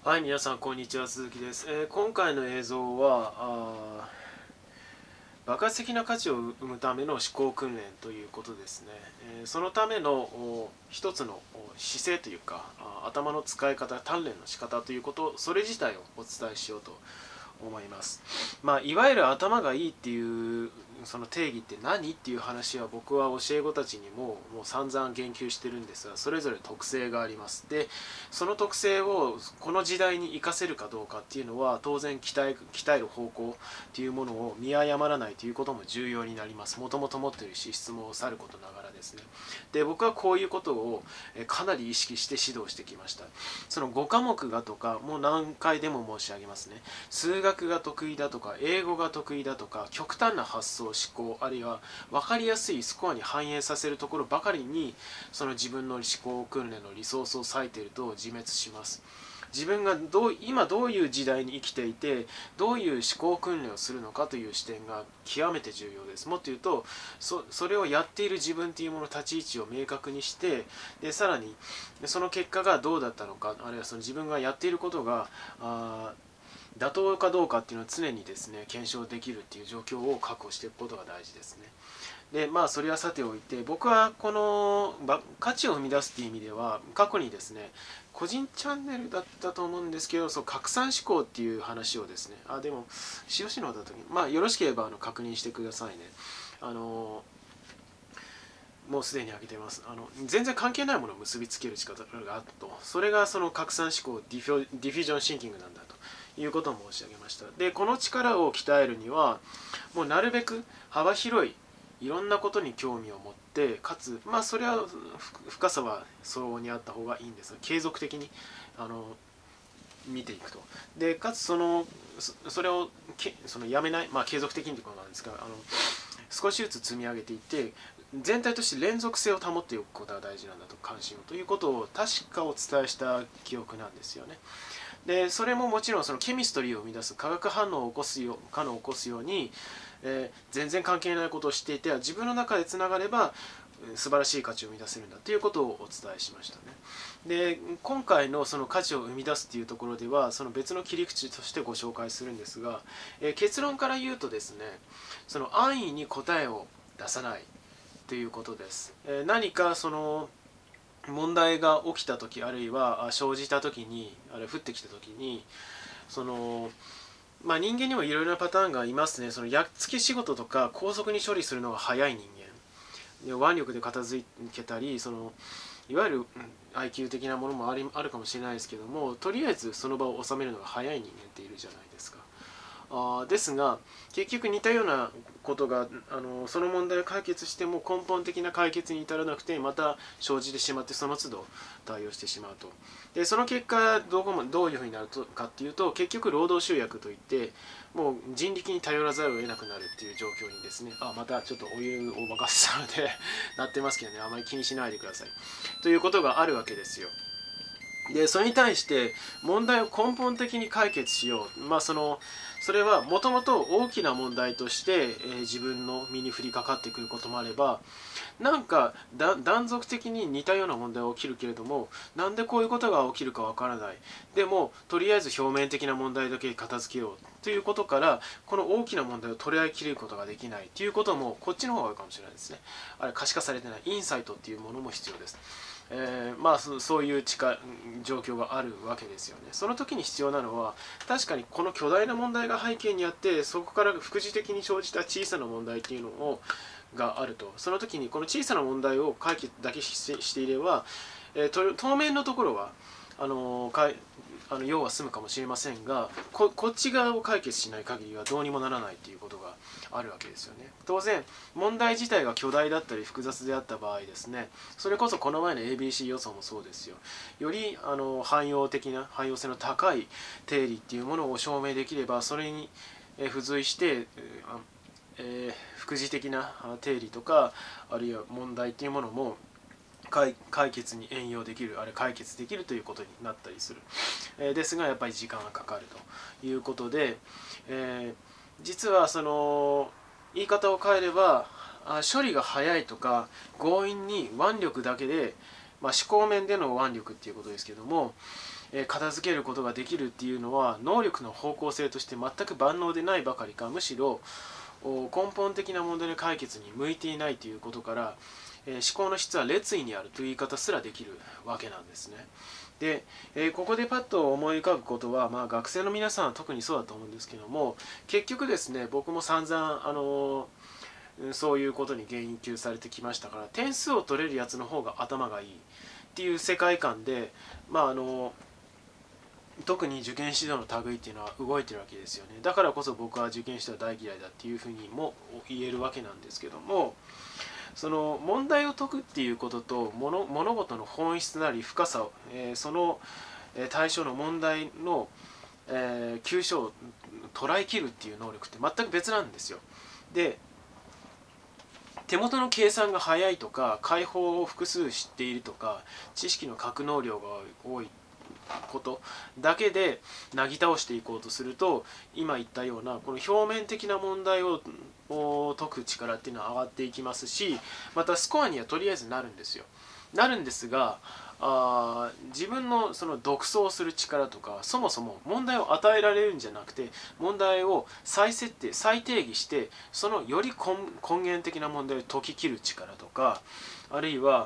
はい、皆さん、こんにちは。鈴木です。今回の映像は爆発的な価値を生むための思考訓練ということですね。そのための一つの姿勢というか、頭の使い方、鍛錬の仕方ということ、それ自体をお伝えしようと思います。いわゆる頭がいいっていうその定義って何っていう話は、僕は教え子たちにも散々言及してるんですが、それぞれ特性があります。でその特性をこの時代に活かせるかどうかっていうのは、当然鍛える方向っていうものを見誤らないということも重要になります。もともと持っている資質もさることながらですね。で僕はこういうことをかなり意識して指導してきました。その5科目がとか、もう何回でも申し上げますね。数学が得意だとか、英語が得意だとか、極端な発想思考、あるいは分かりやすいスコアに反映させるところばかりに、その自分の思考訓練のリソースを割いていると自滅します。自分が今どういう時代に生きていて、どういう思考訓練をするのかという視点が極めて重要です。もっと言うと、それをやっている自分というものの立ち位置を明確にして、でさらにその結果がどうだったのか、あるいはその自分がやっていることが妥当かどうかっていうのを常にですね検証できるっていう状況を確保していくことが大事ですね。でそれはさておいて、僕はこの価値を生み出すっていう意味では、過去にですね個人チャンネルだったと思うんですけど、拡散思考っていう話をですね、でもしのだった時に、よろしければ確認してくださいね。もうすでに挙げています。全然関係ないものを結びつける力があると、それがその拡散思考、ディフュージョンシンキングなんだということを申し上げました。でこの力を鍛えるには、もうなるべく幅広いいろんなことに興味を持って、かつそれは深さは相応にあった方がいいんですが、継続的に見ていくと。でかつそれをやめない、継続的にということなんですが、少しずつ積み上げていって、全体として連続性を保っておくことが大事なんだと、関心をということを確かお伝えした記憶なんですよね。でそれももちろんそのケミストリーを生み出す化学反応を起こすように、全然関係ないことをしていて、自分の中でつながれば素晴らしい価値を生み出せるんだということをお伝えしましたね。で今回のその価値を生み出すというところでは、その別の切り口としてご紹介するんですが、結論から言うとですね、その安易に答えを出さないということです。何かその問題が起きた時、あるいは生じた時に、あるいは降ってきた時に、その人間にもいろいろなパターンがいますね。そのやっつけ仕事とか高速に処理するのが早い人間、腕力で片付けたり、いわゆる IQ 的なものもあるかもしれないですけども、とりあえずその場を収めるのが早い人間っているじゃないですか。ですが結局似たようなことがその問題を解決しても根本的な解決に至らなくて、また生じてしまって、その都度対応してしまうと。でその結果どういうふうになるかっていうと、結局労働集約といって、もう人力に頼らざるを得なくなるっていう状況にですね、またちょっとお湯を沸かしたのでなってますけどね、あまり気にしないでくださいということがあるわけですよ。でそれに対して問題を根本的に解決しよう、それはもともと大きな問題として、自分の身に降りかかってくることもあれば、なんか断続的に似たような問題が起きるけれども、なんでこういうことが起きるかわからない、でもとりあえず表面的な問題だけ片付けようということから、この大きな問題を取り上げきれることができないということも、こっちの方があるかもしれないですね。あれ可視化されてないインサイトっていうものも必要です。そういう状況があるわけですよね。その時に必要なのは、確かにこの巨大な問題が背景にあって、そこから副次的に生じた小さな問題っていうのがあると。その時にこの小さな問題を解決だけしていれば、当面のところは要は済むかもしれませんが、こっち側を解決しない限りはどうにもならないということがあるわけですよね。当然問題自体が巨大だったり複雑であった場合ですね、それこそこの前の ABC 予想もそうですよ。より汎用性の高い定理っていうものを証明できれば、それに付随して副次的な定理とか、あるいは問題っていうものも解決に援用できる、あるいは解決できるということになったりする、ですがやっぱり時間がかかるということで、実はその言い方を変えれば、処理が早いとか強引に腕力だけで、思考面での腕力っていうことですけども、 片付けることができるっていうのは能力の方向性として全く万能でないばかりか、むしろ根本的な問題の解決に向いていないということから、思考の質は劣位にあるという言い方すらできるわけなんですね。で、ここでパッと思い浮かぶことは、学生の皆さんは特にそうだと思うんですけども、結局ですね、僕も散々そういうことに言及されてきましたから、点数を取れるやつの方が頭がいいっていう世界観で、特に受験指導の類っていうのは動いてるわけですよね。だからこそ僕は受験指導大嫌いだっていうふうにも言えるわけなんですけども、その問題を解くっていうことと物事の本質なり深さを、その対象の問題の、急所を捉えきるっていう能力って全く別なんですよ。で、手元の計算が早いとか解法を複数知っているとか知識の格納量が多いことだけでなぎ倒していこうとすると、今言ったようなこの表面的な問題を解く力っていうのは上がっていきますし、またスコアにはとりあえずなるんですよ。なるんですが、自分のその独創する力とか、そもそも問題を与えられるんじゃなくて問題を再設定再定義してそのより根源的な問題を解き切る力とか、あるいは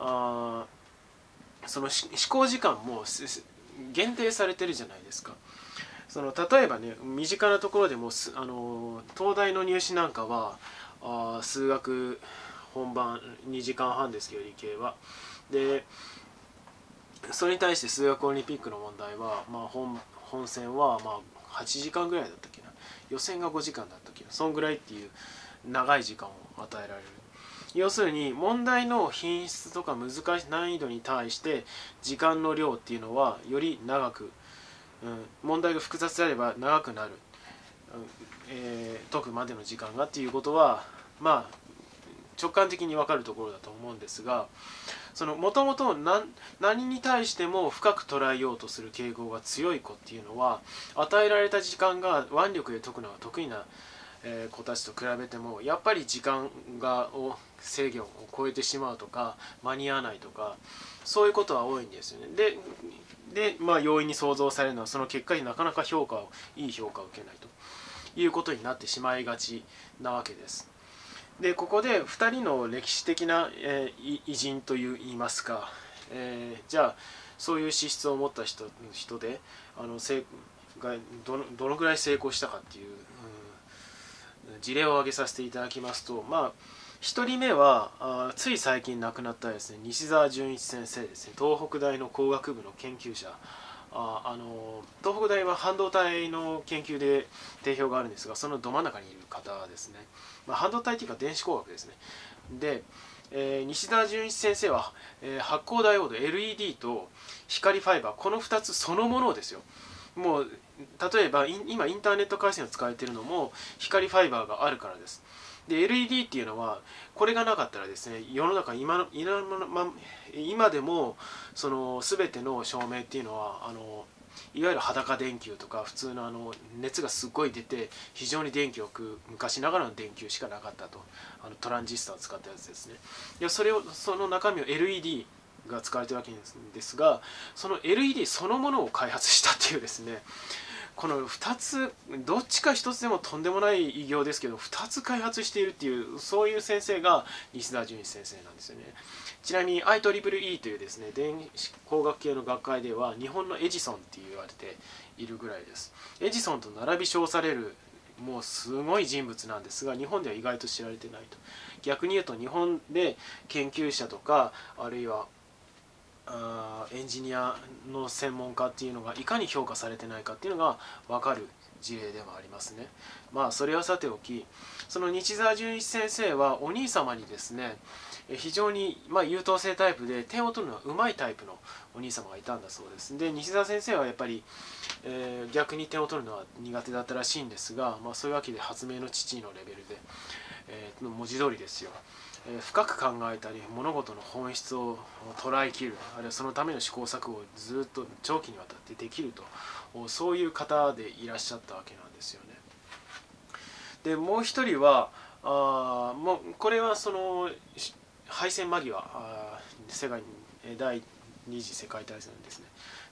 その思考時間も限定されてるじゃないですか。その例えばね、身近なところでも東大の入試なんかは数学本番2時間半ですけど、理系は。でそれに対して数学オリンピックの問題は、本戦は8時間ぐらいだったっけな、予選が5時間だったっけな、そんぐらいっていう長い時間を与えられる。要するに問題の品質とか難易度に対して時間の量っていうのはより長く、問題が複雑であれば長くなる、解くまでの時間がっていうことは直感的に分かるところだと思うんですが、そのもともと何に対しても深く捉えようとする傾向が強い子っていうのは、与えられた時間が腕力で解くのが得意な子たちと比べてもやっぱり時間制限を超えてしまうとか間に合わないとか、そういうことは多いんですよね。で容易に想像されるのはその結果になかなかいい評価を受けないということになってしまいがちなわけです。でここで2人の歴史的な、偉人といいますか、じゃあそういう資質を持った人でがどのぐらい成功したかっていう、事例を挙げさせていただきますと、1人目はつい最近亡くなったですね、西澤潤一先生ですね。東北大の工学部の研究者。東北大は半導体の研究で定評があるんですが、そのど真ん中にいる方ですね。半導体というか電子工学ですね。で、西澤潤一先生は、発光ダイオード LED と光ファイバー、この2つそのものですよ。もう例えば今インターネット回線を使われているのも光ファイバーがあるからです。で LED っていうのはこれがなかったらですね、世の中今でもその全ての照明っていうのはいわゆる裸電球とか普通の熱がすごい出て非常に電気を食う昔ながらの電球しかなかったと、トランジスタを使ったやつですね。その中身を LEDが使われているわけですが、その LED そのものを開発したっていうですね、この2つどっちか1つでもとんでもない偉業ですけど2つ開発しているっていう、そういう先生が西澤潤一先生なんですよね。ちなみに IEEE というですね電子工学系の学会では日本のエジソンって言われているぐらいです。エジソンと並び称されるもうすごい人物なんですが、日本では意外と知られてないと。逆に言うと日本で研究者とかあるいはエンジニアの専門家っていうのがいかに評価されてないかっていうのが分かる事例でもありますね。それはさておき、その西澤潤一先生はお兄様にですね非常に優等生タイプで点を取るのがうまいタイプのお兄様がいたんだそうです。で西澤先生はやっぱり、逆に点を取るのは苦手だったらしいんですが、そういうわけで発明の父のレベルで、文字通りですよ、深く考えたり物事の本質を捉えきる、あるいはそのための試行錯誤をずっと長期にわたってできると、そういう方でいらっしゃったわけなんですよね。でもう一人はもうこれはその敗戦間際、世界第二次世界大戦ですね。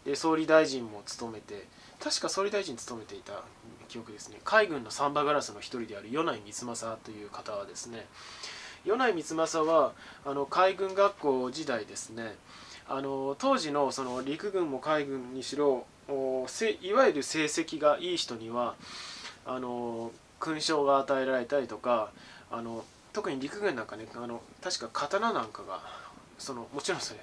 で総理大臣も務めて、確か総理大臣務めていた記憶ですね。海軍のサンバガラスの一人である米内光政という方はですね、米内光政は海軍学校時代ですね、当時のその陸軍も海軍にしろいわゆる成績がいい人には勲章が与えられたりとか、特に陸軍なんかね、確か刀なんかがもちろんそれ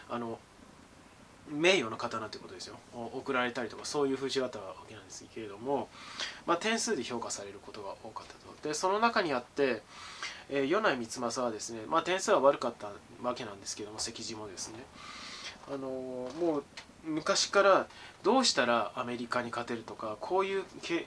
名誉の刀ということですよ、贈られたりとか、そういう風習があったわけなんですけれども、点数で評価されることが多かったと。でその中にあって米内光政はですね、点数は悪かったわけなんですけども、席次もですね、もう昔からどうしたらアメリカに勝てるとか、こういう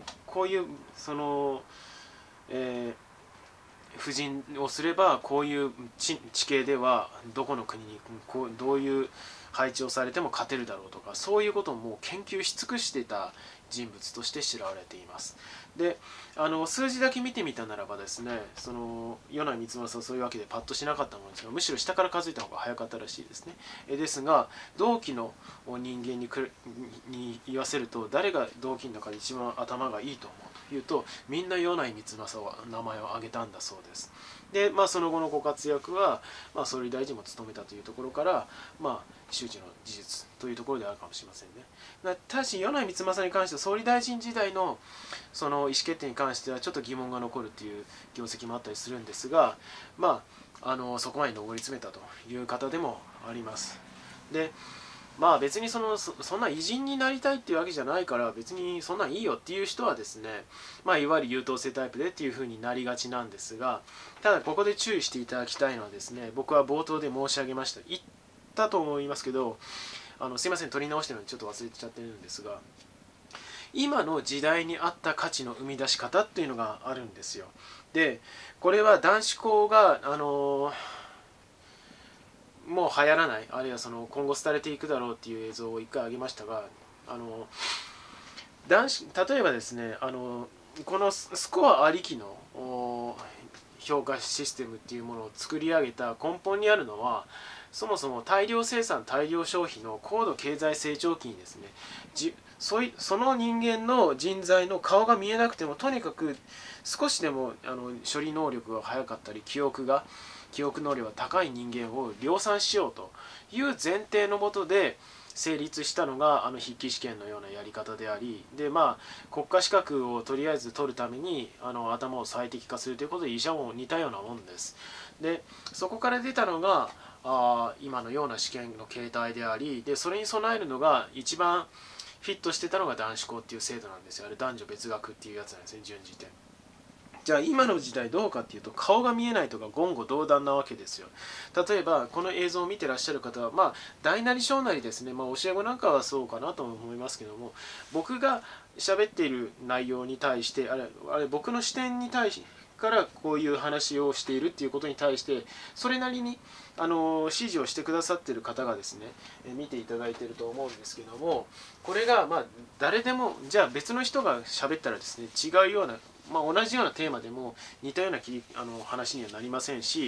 布陣をすればこういう地形ではどこの国にどういう配置をされても勝てるだろうとか、そういうことをもう研究し尽くしていた人物として知られています。で数字だけ見てみたならばですね、米内光政はそういうわけでパッとしなかったものですが、むしろ下から数えた方が早かったらしいですね。ですが同期の人間に言わせると、誰が同期の中で一番頭がいいと思うというと、みんな米内光政は名前を挙げたんだそうです。でその後のご活躍は、総理大臣も務めたというところから、周知の事実というところであるかもしれませんね。ただし米内光政に関しては総理大臣時代のその意思決定に関してはちょっと疑問が残るという業績もあったりするんですが、そこまで上り詰めたという方でもあります。で別にそんな偉人になりたいっていうわけじゃないから、別にそんなんいいよっていう人はですね、いわゆる優等生タイプでっていう風になりがちなんですが、ただここで注意していただきたいのはですね、僕は冒頭で申し上げました、言ったと思いますけど、すいません、取り直してるのでちょっと忘れちゃってるんですが、今の時代に合った価値の生み出し方っていうのがあるんですよ。でこれは男子校がもう流行らない、あるいは今後廃れていくだろうっていう映像を1回上げましたが、例えばですね、このスコアありきの評価システムっていうものを作り上げた根本にあるのは、そもそも大量生産大量消費の高度経済成長期にですね、その人間の人材の顔が見えなくても、とにかく少しでも処理能力が速かったり記憶能力が高い人間を量産しようという前提のもとで成立したのが筆記試験のようなやり方であり、で国家資格をとりあえず取るために頭を最適化するということで医者も似たようなもんです。でそこから出たのが今のような試験の形態であり、でそれに備えるのが一番フィットしてたのが男子校っていう制度なんですよ。あれ男女別学っていうやつなんですね、順次点。じゃあ今の時代どうかっていうと、顔が見えないとか言語道断なわけですよ。例えばこの映像を見てらっしゃる方は大なり小なりですね、教え子なんかはそうかなと思いますけども、僕が喋っている内容に対してあれ僕の視点に対してからこういう話をしているっていうことに対してそれなりに指示をしてくださっている方がですね見ていただいていると思うんですけども、これが誰でもじゃあ別の人が喋ったらですね違うような、同じようなテーマでも似たような話にはなりませんし、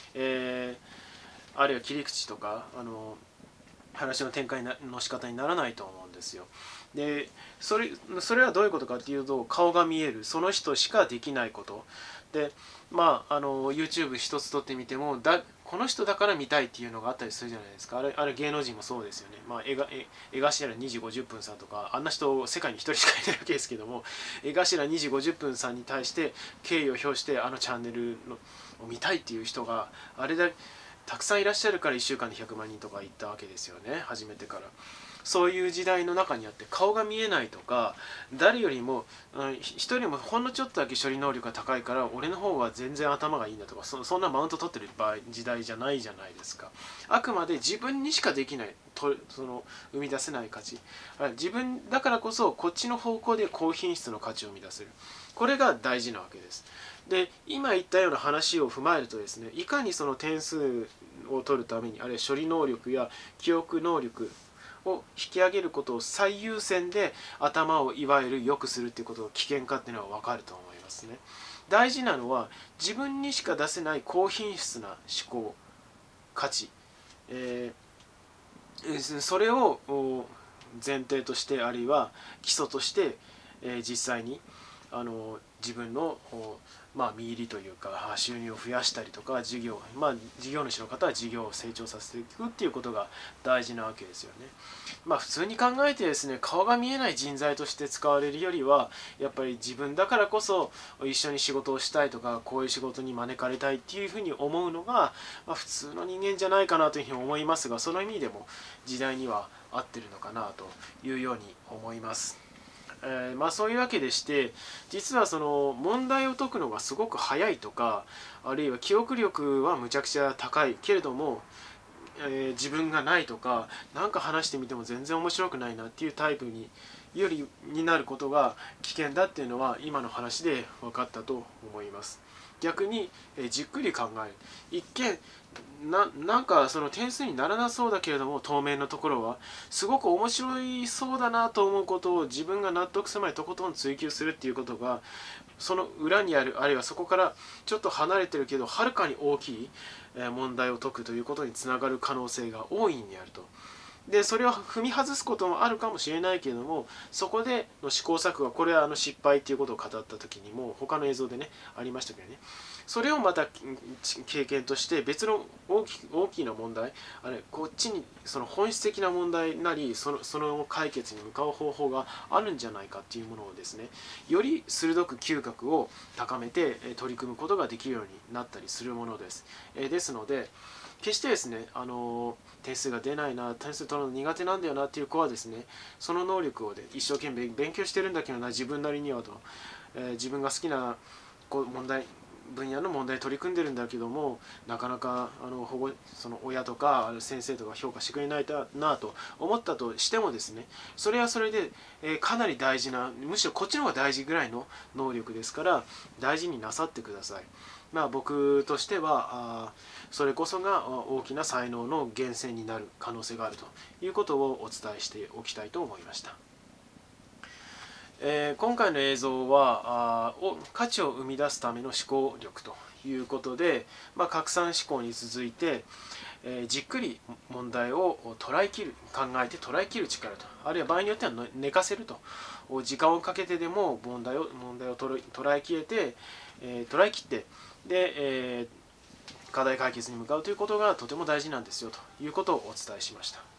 あるいは切り口とか話の展開の仕方にならないと思うんですよ。でそれはどういうことかっていうと、顔が見えるその人しかできないことで、YouTube 一つ撮ってみてもこの人だから見たいっていうのがあったりするじゃないですか。あれ芸能人もそうですよね。江頭2時50分さんとか、あんな人世界に1人しかいないわけですけども、江頭2時50分さんに対して敬意を表してチャンネルを見たいっていう人があれだけたくさんいらっしゃるから1週間で100万人とかいったわけですよね、初めてから。そういう時代の中にあって顔が見えないとか、誰よりも人よりもほんのちょっとだけ処理能力が高いから俺の方が全然頭がいいんだとか、そんなマウント取ってる時代じゃないじゃないですか。あくまで自分にしかできない生み出せない価値、自分だからこそこっちの方向で高品質の価値を生み出せる、これが大事なわけです。で今言ったような話を踏まえるとですね、いかにその点数を取るために、あるいは処理能力や記憶能力を引き上げることを最優先で頭をいわゆる良くするっていうことの危険かっていうのは分かると思いますね。大事なのは自分にしか出せない高品質な思考価値、それを前提として、あるいは基礎として、実際に自分の見入りというか収入を増やしたりとか、事業主の方は事業を成長させていくっていうことが大事なわけですよね。普通に考えてですね、顔が見えない人材として使われるよりは、やっぱり自分だからこそ一緒に仕事をしたいとか、こういう仕事に招かれたいっていうふうに思うのが、普通の人間じゃないかなというふうに思いますが、その意味でも時代には合ってるのかなというように思います。そういうわけでして、実はその問題を解くのがすごく早いとか、あるいは記憶力はむちゃくちゃ高いけれども、自分がないとか、何か話してみても全然面白くないなっていうタイプになることが危険だっていうのは今の話で分かったと思います。逆に、じっくり考える。一見なんかその点数にならなそうだけれども、当面のところはすごく面白いそうだなと思うことを自分が納得するまでとことん追求するっていうことが、その裏にある、あるいはそこからちょっと離れてるけどはるかに大きい問題を解くということにつながる可能性が大いにあると。でそれを踏み外すこともあるかもしれないけれども、そこでの試行錯誤、これは失敗っていうことを語った時にも他の映像でねありましたけどね、それをまた経験として別の大きな問題、こっちにその本質的な問題なり、その解決に向かう方法があるんじゃないかっていうものをですね、より鋭く嗅覚を高めて取り組むことができるようになったりするものです。ですので決してですね、点数が出ないな、点数取るの苦手なんだよなっていう子はですね、その能力を一生懸命勉強してるんだけどな、自分なりにはと、自分が好きな分野の問題に取り組んでるんだけども、なかなかその親とか先生とか評価してくれないなと思ったとしてもですね、それはそれで、かなり大事な、むしろこっちの方が大事ぐらいの能力ですから、大事になさってください。僕としてはそれこそが大きな才能の源泉になる可能性があるということをお伝えしておきたいと思いました。今回の映像は価値を生み出すための思考力ということで、拡散思考に続いて、じっくり問題を考えて捉えきる力と、あるいは場合によっては寝かせると、時間をかけてでも問題を捉えきってで、課題解決に向かうということがとても大事なんですよということをお伝えしました。